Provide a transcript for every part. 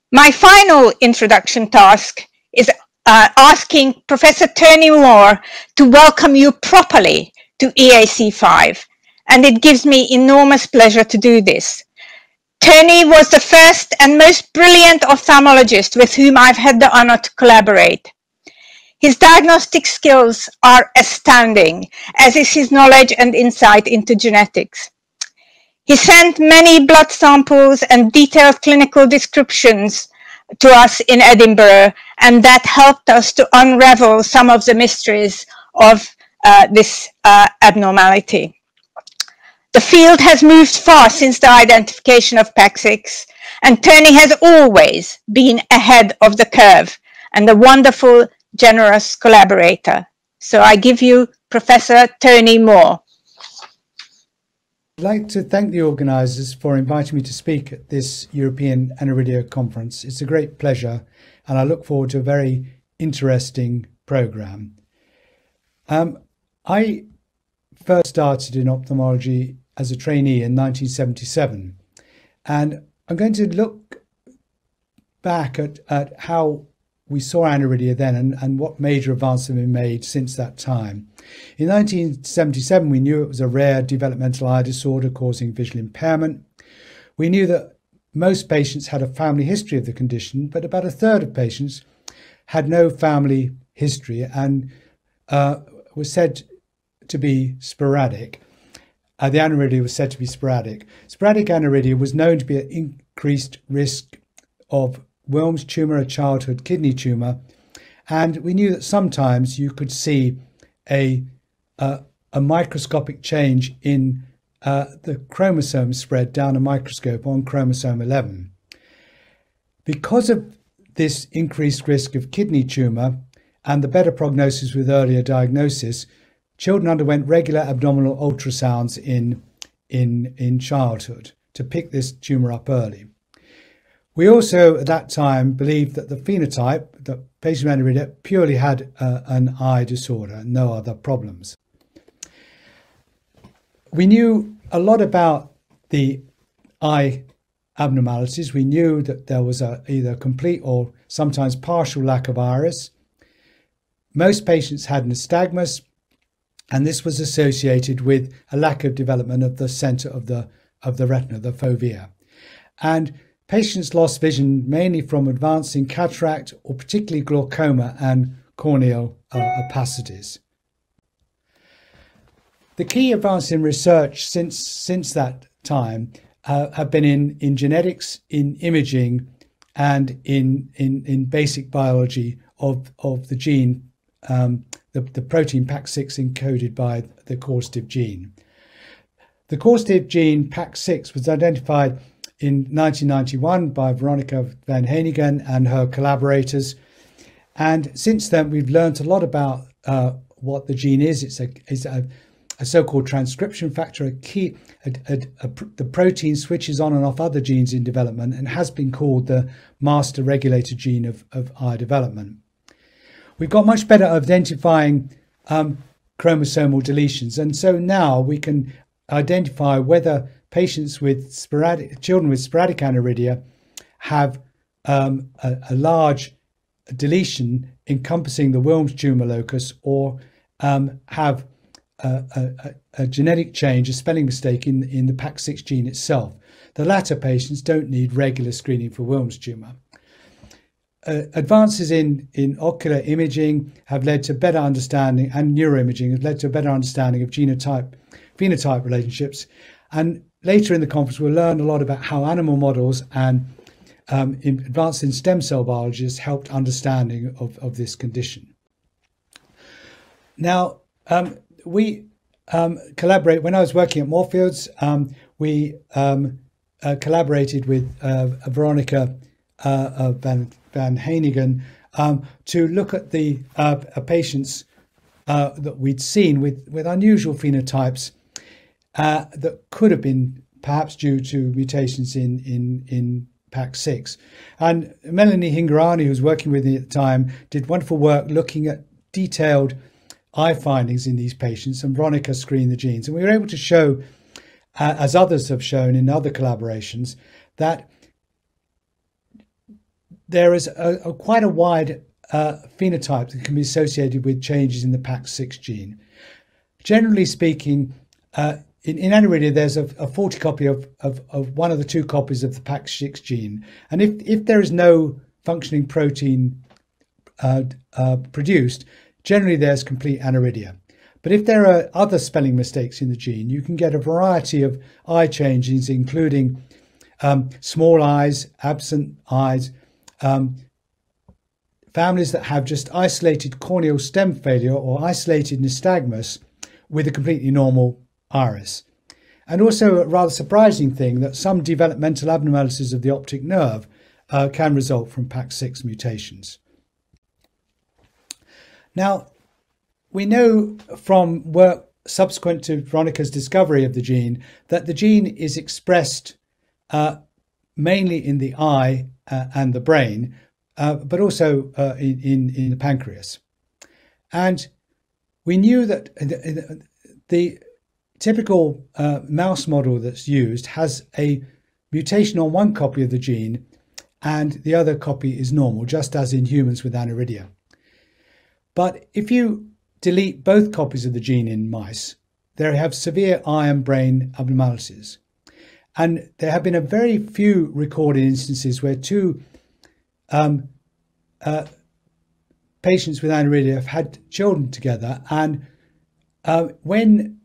My final introduction task is asking Professor Tony Moore to welcome you properly to EAC 5, and it gives me enormous pleasure to do this. Tony was the first and most brilliant ophthalmologist with whom I've had the honor to collaborate. His diagnostic skills are astounding, as is his knowledge and insight into genetics. He sent many blood samples and detailed clinical descriptions to us in Edinburgh, and that helped us to unravel some of the mysteries of this abnormality. The field has moved far since the identification of PAX6, and Tony has always been ahead of the curve and a wonderful, generous collaborator. So I give you Professor Tony Moore. I'd like to thank the organisers for inviting me to speak at this European Aniridia Conference. It's a great pleasure, and I look forward to a very interesting programme. I first started in ophthalmology as a trainee in 1977, and I'm going to look back at how we saw aniridia then and what major advances have been made since that time. In 1977, we knew it was a rare developmental eye disorder causing visual impairment. We knew that most patients had a family history of the condition, but about a third of patients had no family history and was said to be sporadic. The aniridia was said to be sporadic. Sporadic aniridia was known to be an increased risk of Wilms tumour, a childhood kidney tumour, and we knew that sometimes you could see a microscopic change in the chromosome spread down a microscope on chromosome 11. Because of this increased risk of kidney tumour and the better prognosis with earlier diagnosis, children underwent regular abdominal ultrasounds in childhood to pick this tumour up early. We also, at that time, believed that the phenotype, that patient with aniridia, purely had an eye disorder, no other problems. We knew a lot about the eye abnormalities. We knew that there was either complete or sometimes partial lack of iris. Most patients had nystagmus, and this was associated with a lack of development of the centre of the retina, the fovea. And patients lost vision mainly from advancing cataract or particularly glaucoma and corneal opacities. The key advances in research since that time have been in genetics, in imaging, and in basic biology of the gene, the protein PAX6 encoded by the causative gene. The causative gene PAX6 was identified in 1991 by Veronica van Heinigen and her collaborators, and since then we've learned a lot about what the gene is. It's a so-called transcription factor, the protein switches on and off other genes in development and has been called the master regulator gene of eye development. We've got much better at identifying chromosomal deletions, and so now we can identify whether patients with children with sporadic aniridia have a large deletion encompassing the Wilms tumour locus, or have a genetic change, a spelling mistake in the PAX6 gene itself. The latter patients don't need regular screening for Wilms tumour. Advances in ocular imaging have led to better understanding, and neuroimaging have led to a better understanding of genotype-phenotype relationships. And later in the conference, we'll learn a lot about how animal models and advances in stem cell biology has helped understanding of this condition. Now, we collaborate. When I was working at Moorfields, we collaborated with Veronica van Heinigen to look at the patients that we'd seen with unusual phenotypes that could have been perhaps due to mutations in PAX6. And Melanie Hingorani, who was working with me at the time, did wonderful work looking at detailed eye findings in these patients, and Veronica screened the genes. And we were able to show, as others have shown in other collaborations, that there is quite a wide phenotype that can be associated with changes in the PAX6 gene. Generally speaking, in aniridia, there's a faulty copy of one of the two copies of the PAX6 gene. And if there is no functioning protein produced, generally there's complete aniridia. But if there are other spelling mistakes in the gene, you can get a variety of eye changes, including small eyes, absent eyes, families that have just isolated corneal stem failure or isolated nystagmus with a completely normal iris. And also a rather surprising thing that some developmental abnormalities of the optic nerve can result from PAX6 mutations. Now, we know from work subsequent to Veronica's discovery of the gene that the gene is expressed mainly in the eye and the brain, but also in the pancreas. And we knew that the typical mouse model that's used has a mutation on one copy of the gene and the other copy is normal, just as in humans with aniridia. But if you delete both copies of the gene in mice, they have severe eye and brain abnormalities. And there have been a very few recorded instances where two patients with aniridia have had children together, and when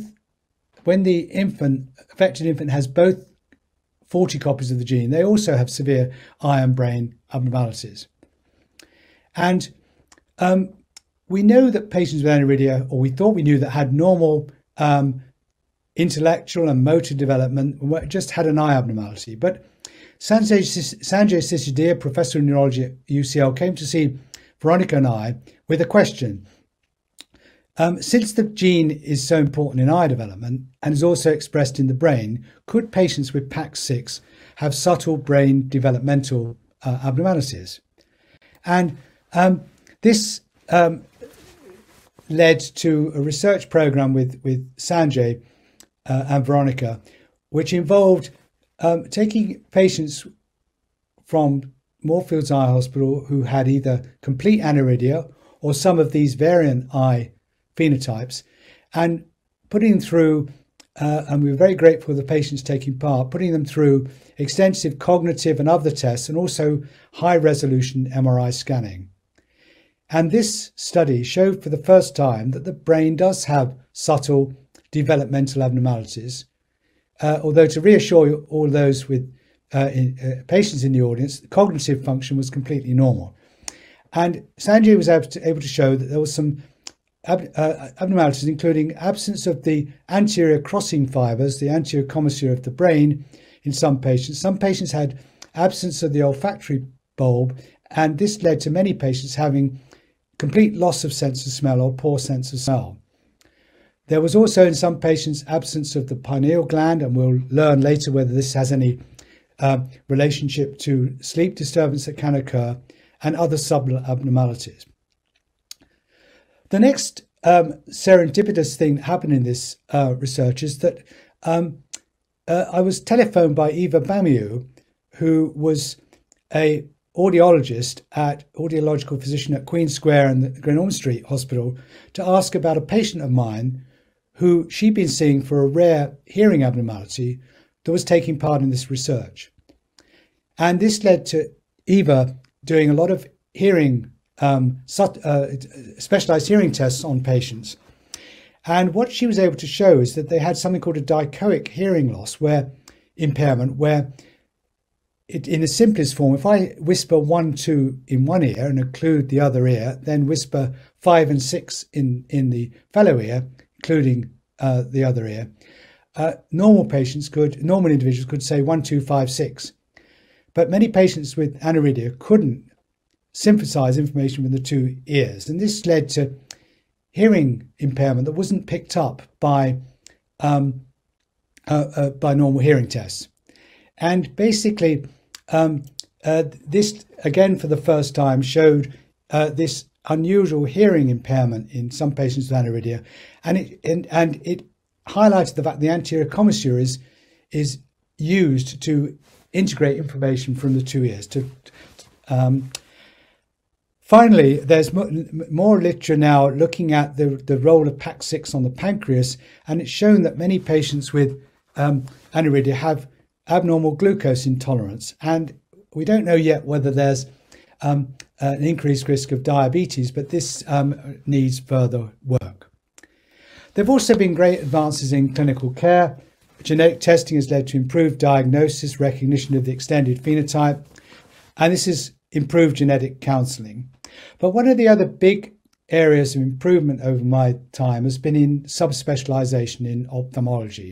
the affected infant has both faulty copies of the gene, they also have severe eye and brain abnormalities. And we know that patients with aniridia, or we thought we knew, that had normal intellectual and motor development just had an eye abnormality. But Sanjay Sisodia, professor of neurology at UCL, came to see Veronica and I with a question. Since the gene is so important in eye development and is also expressed in the brain, could patients with PAX6 have subtle brain developmental abnormalities? And this led to a research program with Sanjay and Veronica, which involved taking patients from Moorfields Eye Hospital who had either complete aniridia or some of these variant eye phenotypes, and putting them through, and we were very grateful for the patients taking part, putting them through extensive cognitive and other tests, and also high-resolution MRI scanning. And this study showed for the first time that the brain does have subtle developmental abnormalities, although, to reassure all those with patients in the audience, the cognitive function was completely normal. And Sanjay was able to show that there was some abnormalities, including absence of the anterior crossing fibers, the anterior commissure of the brain in some patients. Some patients had absence of the olfactory bulb, and this led to many patients having complete loss of sense of smell or poor sense of smell. There was also in some patients absence of the pineal gland, and we'll learn later whether this has any relationship to sleep disturbance that can occur, and other sub-abnormalities. The next serendipitous thing that happened in this research is that I was telephoned by Eva Bamiou, who was a audiological physician at Queen Square and the Greenorm Street Hospital, to ask about a patient of mine who she'd been seeing for a rare hearing abnormality that was taking part in this research. And this led to Eva doing a lot of hearing, specialized hearing tests on patients. And what she was able to show is that they had something called a dichoic hearing loss, impairment, where in the simplest form, if I whisper 1, 2 in one ear and occlude the other ear, then whisper 5 and 6 in the fellow ear, including the other ear, normal individuals could say 1, 2, 5, 6. But many patients with aniridia couldn't synthesize information with the two ears, and this led to hearing impairment that wasn't picked up by normal hearing tests. And basically, this again for the first time showed this unusual hearing impairment in some patients with aniridia, and it highlighted the fact the anterior commissure is used to integrate information from the two ears Finally, there's more literature now looking at the role of PAC6 on the pancreas, and it's shown that many patients with aniridia have abnormal glucose intolerance, and we don't know yet whether there's an increased risk of diabetes, but this needs further work. There have also been great advances in clinical care. Genetic testing has led to improved diagnosis, recognition of the extended phenotype, and this has improved genetic counselling. But one of the other big areas of improvement over my time has been in subspecialisation in ophthalmology.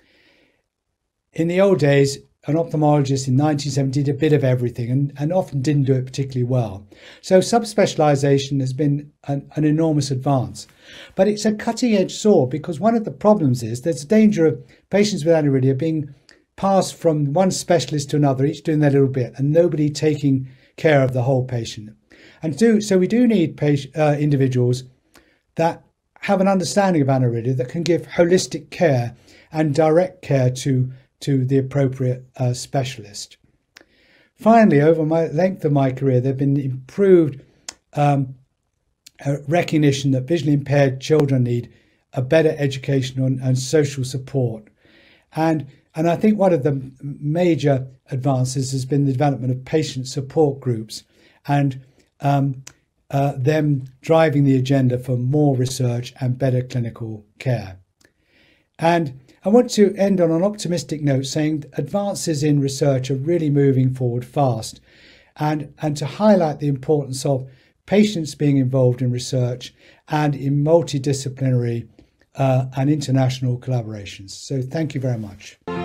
In the old days, an ophthalmologist in 1970 did a bit of everything and often didn't do it particularly well. So subspecialisation has been an enormous advance. But it's a cutting-edge sword, because one of the problems is there's a danger of patients with aniridia being passed from one specialist to another, each doing their little bit, and nobody taking care of the whole patient. And so we do need individuals that have an understanding of aniridia, that can give holistic care and direct care to the appropriate specialist. Finally, over the length of my career, there have been improved recognition that visually impaired children need a better educational and social support. And I think one of the major advances has been the development of patient support groups, and them driving the agenda for more research and better clinical care. And I want to end on an optimistic note, saying advances in research are really moving forward fast, and to highlight the importance of patients being involved in research and in multidisciplinary and international collaborations. So thank you very much.